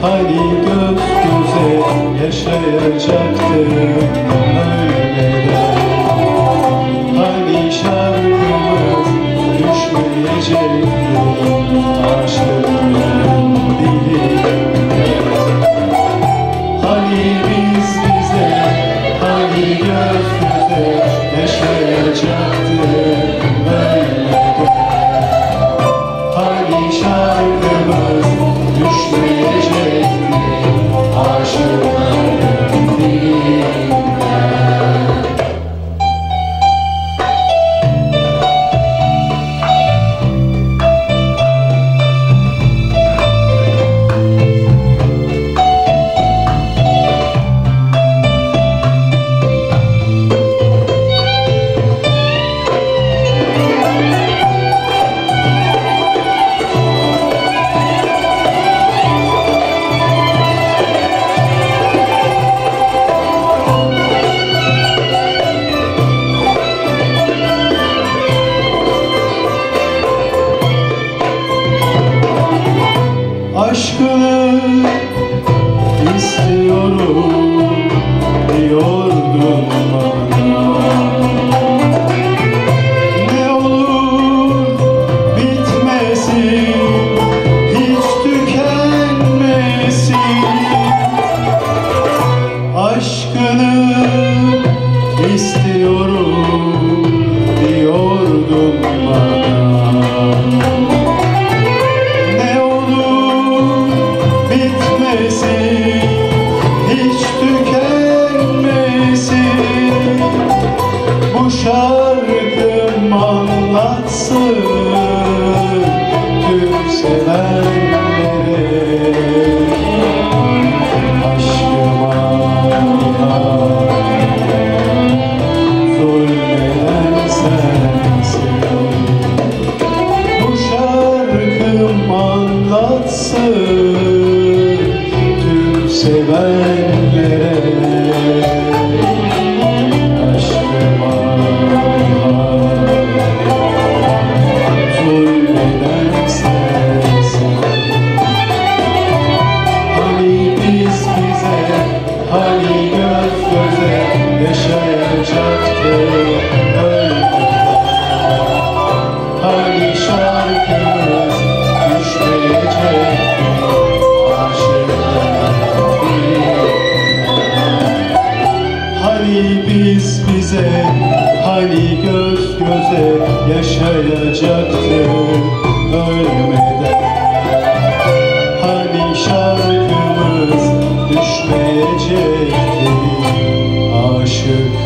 Hani göz göze yaşayacaktık ölmeden. Hani şarkımız düşmeyecekti aşkın diline. Hani biz bize, hani göz göze yaşayacaktık ölmeden. Hani şarkımız düşmeyecekti aşıkların dilinden. Aşkını istiyorum diyordun bana. Ne olur bitmesin, hiç tükenmesin. Aşkını istiyorum diyordun bana. Hiç tükenmesin. Bu şarkım anlatsın tüm sevenlere. Aşkıma zulmeden sensin. Bu şarkım anlatsın sevenlere. Aşkıma zulmeden sensin. Hani biz bize, hani göz göze yaşayacaktık ölmeden. Hani şarkımız düşmeyecekti aşıkların. Hani biz bize, hani göz göze yaşayacaktık ölmeden. Hani şarkımız düşmeyecekti aşık